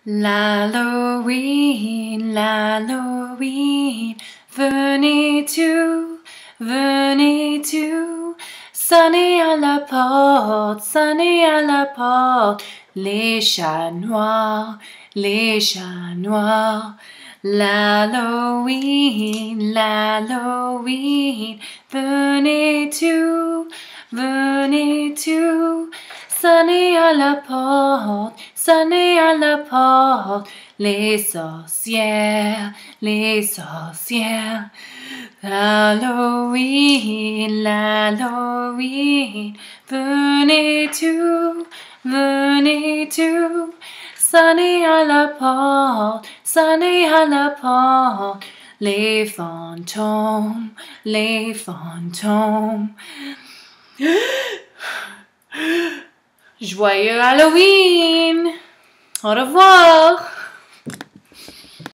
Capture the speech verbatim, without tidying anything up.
L'Halloween, l'Halloween, venez tous, venez tous, sonnez à la porte, sonnez à la porte, les chats noirs, les chats noirs. L'Halloween, l'Halloween, venez tous, venez tous, sonnez à la porte, sonnez à la porte, les sorcières, les sorcières. L'Halloween, l'Halloween, venez tous, venez tous, sonnez à la porte, sonnez à la porte, les fantômes, les fantômes. Joyeux Halloween! Au revoir!